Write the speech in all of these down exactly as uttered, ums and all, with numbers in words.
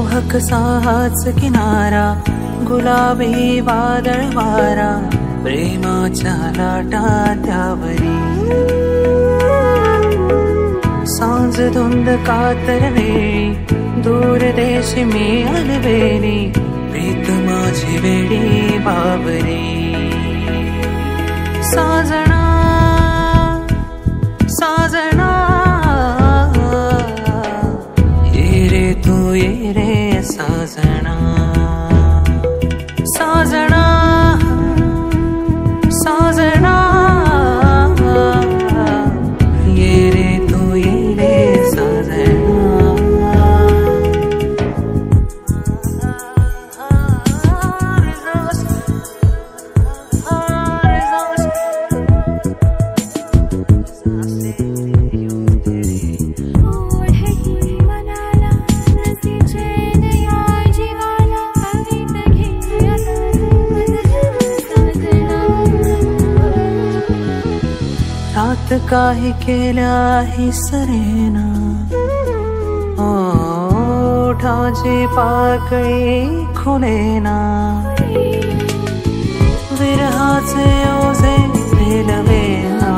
मोहक साहाच किनारा, गुलाबी वादळ वारा, प्रेमाच्या लाटा त्यावरी. सांज धुंद कातर वेळी, दूर देश मी अलवेली, प्रीत माझी वेडी बाबरी. साजना साजना ये रे तू ये रे साजना. साजना साजना ये रे तू ये रे साजना. काही केल्या ही सरेना, ओठाची पाकळी खुलेना, विरहाचे ओझे पेलवेना,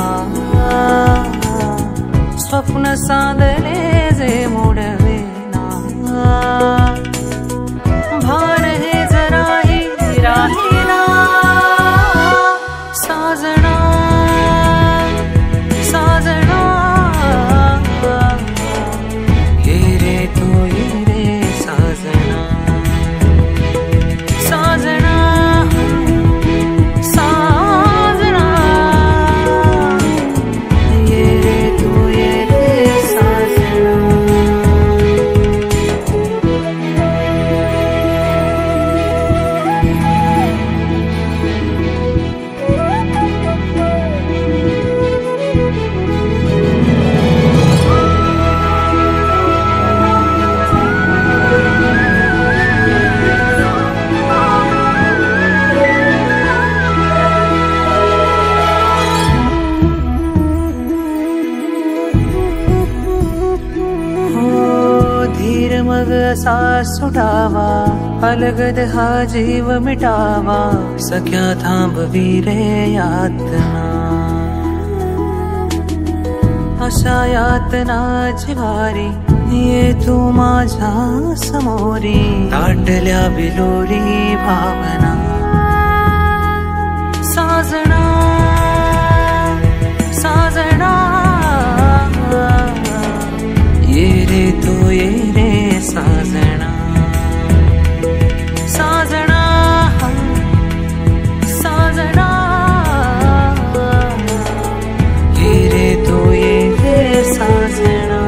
स्वप्न सांदले जे मोडवेना, भान हे जराही राहिना. साजना साजना ये रे तू ये रे साजना. साजना साजना ये रे तू ये रे साजना. असा सुटावा, अलगद हा जीव मिटावा, सख्या थांबवी रे यातना. अशा यातना जिवारी ये तू माझ्या समोरी, ताटल्या बिलोरी भावना. साजना साजना ये रे तू ये रे साजना. साजना साजना ये रे तू ये रे साजना.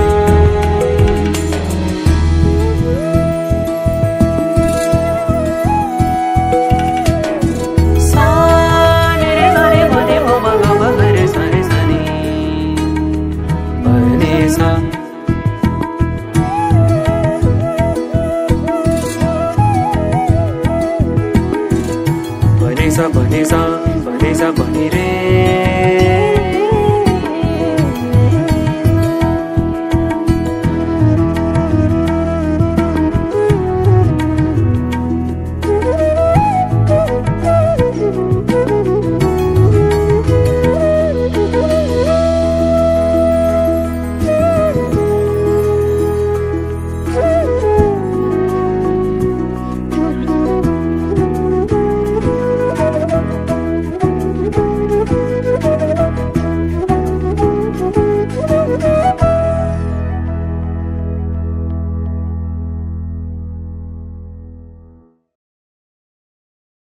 सा रे रे रे रे रे रे रे रे सा रे सा रे रे सा. Sa ba ni sa ba ni sa ba ni re